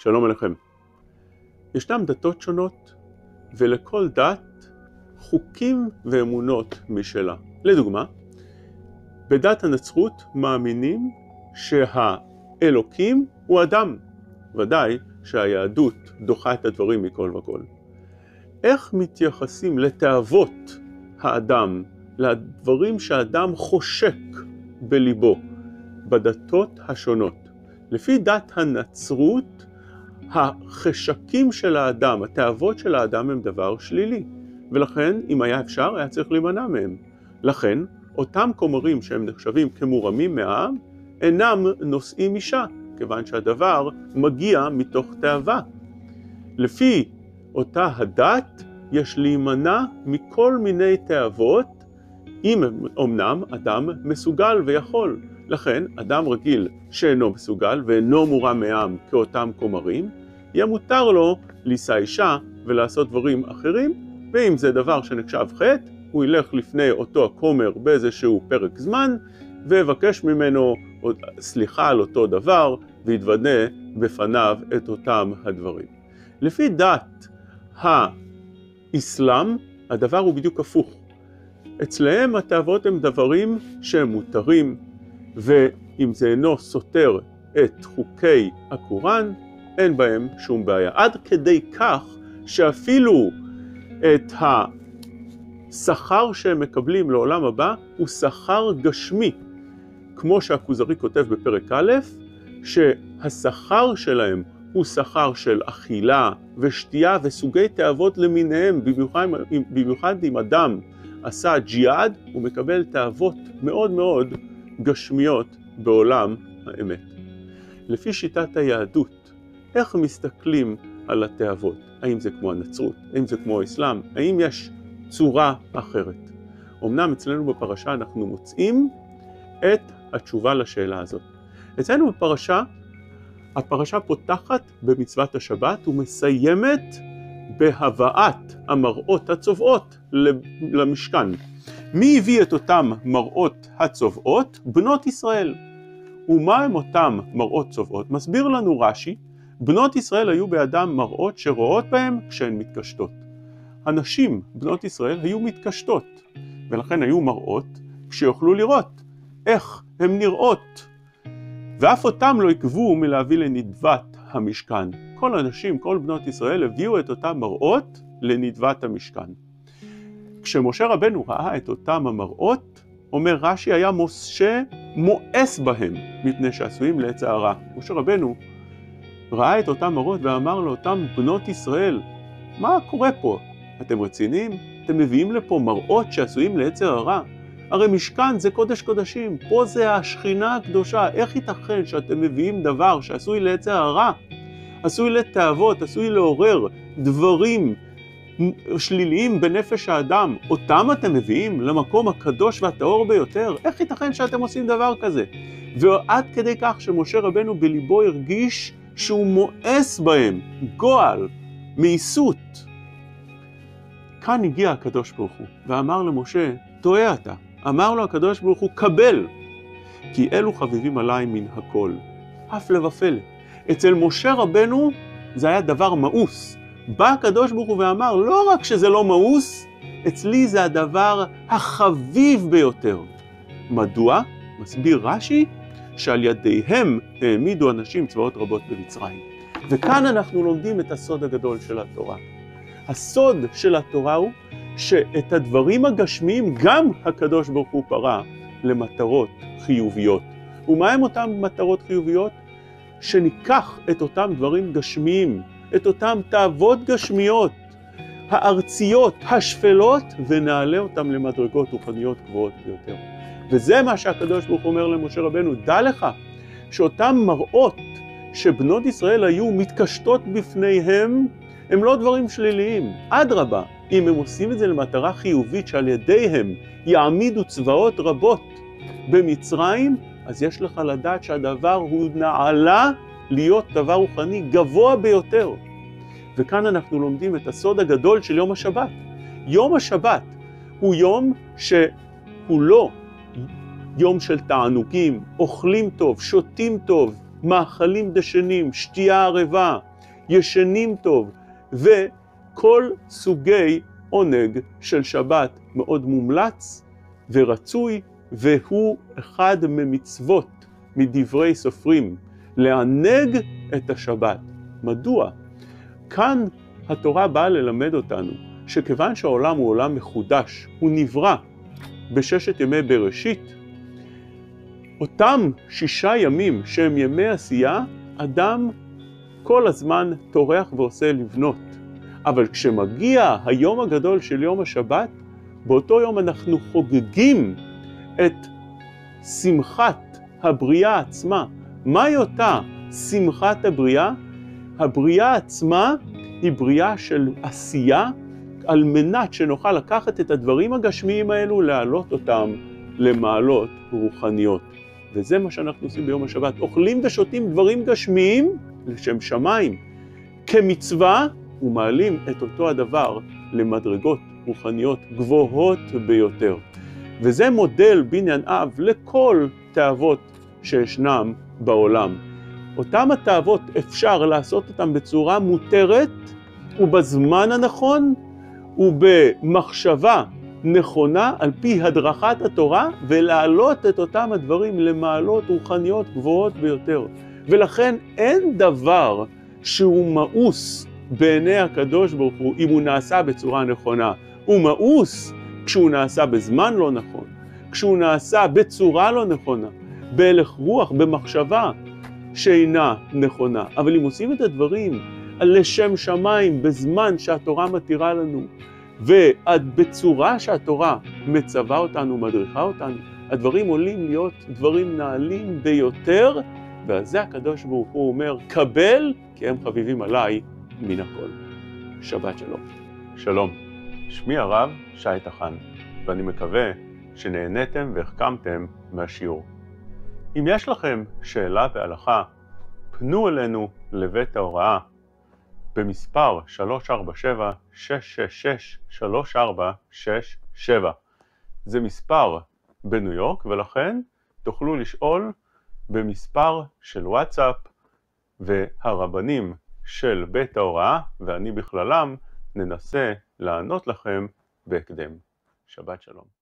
שלום עליכם. ישנם דתות שונות, ולכל דת חוקים ואמונות משלה. לדוגמה, בדת הנצרות מאמינים שהאלוקים הוא אדם. ודאי שהיהדות דוחה את הדברים מכל וכל. איך מתייחסים לתאוות האדם, לדברים שהאדם חושק בליבו, בדתות השונות? לפי דת הנצרות, החשקים של האדם, התאוות של האדם הם דבר שלילי, ולכן אם היה אפשר היה צריך להימנע מהם. לכן אותם כומרים שהם נחשבים כמורמים מהעם אינם נושאים אישה, כיוון שהדבר מגיע מתוך תאווה. לפי אותה הדת יש להימנע מכל מיני תאוות, אם אמנם אדם מסוגל ויכול. לכן אדם רגיל שאינו מסוגל ואינו מורם מהעם כאותם כומרים, יהיה מותר לו לישא אישה ולעשות דברים אחרים, ואם זה דבר שנחשב חטא, הוא ילך לפני אותו הכומר באיזשהו פרק זמן, ויבקש ממנו סליחה על אותו דבר, ויתוודה בפניו את אותם הדברים. לפי דת האיסלם, הדבר הוא בדיוק הפוך. אצלהם התאוות הם דברים שהם מותרים, ואם זה אינו סותר את חוקי הקוראן, אין בהם שום בעיה. עד כדי כך שאפילו את השכר שהם מקבלים לעולם הבא הוא שכר גשמי. כמו שהכוזרי כותב בפרק א', שהשכר שלהם הוא שכר של אכילה ושתייה וסוגי תאוות למיניהם, במיוחד אם אדם עשה ג'יהאד, הוא מקבל תאוות מאוד מאוד גשמיות בעולם האמת. לפי שיטת היהדות, איך מסתכלים על התאוות? האם זה כמו הנצרות? האם זה כמו האיסלם? האם יש צורה אחרת? אמנם אצלנו בפרשה אנחנו מוצאים את התשובה לשאלה הזאת. אצלנו בפרשה, הפרשה פותחת במצוות השבת ומסיימת בהבאת המראות הצובעות למשכן. מי הביא את אותם מראות הצובעות? בנות ישראל. ומה הם אותם מראות צובעות? מסביר לנו רש"י, בנות ישראל היו בידם מראות שרואות בהם כשהן מתקשטות. הנשים, בנות ישראל, היו מתקשטות, ולכן היו מראות כשיוכלו לראות איך הן נראות. ואף אותם לא עקבו מלהביא לנדבת המשכן. כל הנשים, כל בנות ישראל הביאו את אותם מראות לנדבת המשכן. כשמשה רבנו ראה את אותם המראות, אומר רש"י, היה משה מואס בהם מפני שעשויים לעץ הרע. משה רבנו ראה את אותם מראות ואמר לאותם בנות ישראל, מה קורה פה? אתם רציניים? אתם מביאים לפה מראות שעשויים לעץ הרע? הרי משכן זה קודש קודשים, פה זה השכינה הקדושה. איך ייתכן שאתם מביאים דבר שעשוי לעץ הרע? עשוי לתאוות, עשוי לעורר דברים שליליים בנפש האדם, אותם אתם מביאים למקום הקדוש והטהור ביותר? איך ייתכן שאתם עושים דבר כזה? ועד כדי כך שמשה רבנו בליבו הרגיש שהוא מואס בהם, גועל, מאיסות. כאן הגיע הקדוש ברוך הוא ואמר למשה, טועה אתה. אמר לו הקדוש ברוך הוא, קבל, כי אלו חביבים עליי מן הכל. הפלא ופלא. אצל משה רבנו זה היה דבר מאוס. בא הקדוש ברוך הוא ואמר, לא רק שזה לא מאוס, אצלי זה הדבר החביב ביותר. מדוע? מסביר רש"י, שעל ידיהם העמידו אנשים צבאות רבות במצרים. וכאן אנחנו לומדים את הסוד הגדול של התורה. הסוד של התורה הוא שאת הדברים הגשמיים גם הקדוש ברוך הוא פרה למטרות חיוביות. ומה הם אותם מטרות חיוביות? שניקח את אותם דברים גשמיים, את אותם תאוות גשמיות, הארציות, השפלות, ונעלה אותם למדרגות רוחניות גבוהות ביותר. וזה מה שהקדוש ברוך הוא אומר למשה רבנו, דע לך שאותם מראות שבנות ישראל היו מתקשטות בפניהם, הם לא דברים שליליים. אדרבה, אם הם עושים את זה למטרה חיובית שעל ידיהם יעמידו צבאות רבות במצרים, אז יש לך לדעת שהדבר הוא נעלה להיות דבר רוחני גבוה ביותר. וכאן אנחנו לומדים את הסוד הגדול של יום השבת. יום השבת הוא יום שהוא לא יום של תענוגים, אוכלים טוב, שותים טוב, מאכלים דשנים, שתייה ערבה, ישנים טוב, וכל סוגי עונג של שבת מאוד מומלץ ורצוי, והוא אחד ממצוות מדברי סופרים, לענג את השבת. מדוע? כאן התורה באה ללמד אותנו שכיוון שהעולם הוא עולם מחודש, הוא נברא בששת ימי בראשית, אותם 6 ימים שהם ימי עשייה, אדם כל הזמן טורח ועושה לבנות. אבל כשמגיע היום הגדול של יום השבת, באותו יום אנחנו חוגגים את שמחת הבריאה עצמה. מהי אותה שמחת הבריאה? הבריאה עצמה היא בריאה של עשייה, על מנת שנוכל לקחת את הדברים הגשמיים האלו, להעלות אותם למעלות רוחניות. וזה מה שאנחנו עושים ביום השבת. אוכלים ושותים דברים גשמיים לשם שמיים. כמצווה, ומעלים את אותו הדבר למדרגות רוחניות גבוהות ביותר. וזה מודל בניין אב לכל תאוות שישנם בעולם. אותם התאוות אפשר לעשות אותם בצורה מותרת ובזמן הנכון ובמחשבה נכונה על פי הדרכת התורה, ולהעלות את אותם הדברים למעלות רוחניות גבוהות ביותר. ולכן אין דבר שהוא מאוס בעיני הקדוש ברוך הוא אם הוא נעשה בצורה נכונה. הוא מאוס כשהוא נעשה בזמן לא נכון, כשהוא נעשה בצורה לא נכונה, בהלך רוח, במחשבה שאינה נכונה. אבל אם עושים את הדברים לשם שמיים בזמן שהתורה מתירה לנו, ובצורה שהתורה מצווה אותנו, מדריכה אותנו, הדברים עולים להיות דברים נעלים ביותר, ועל זה הקדוש ברוך הוא אומר, קבל, כי הם חביבים עליי מן הכל. שבת שלום. שלום, שמי הרב שי תחן, ואני מקווה שנהניתם והחכמתם מהשיעור. אם יש לכם שאלה והלכה, פנו אלינו לבית ההוראה במספר 347-666-3467. זה מספר בניו יורק, ולכן תוכלו לשאול במספר של וואטסאפ, והרבנים של בית ההוראה ואני בכללם ננסה לענות לכם בהקדם. שבת שלום.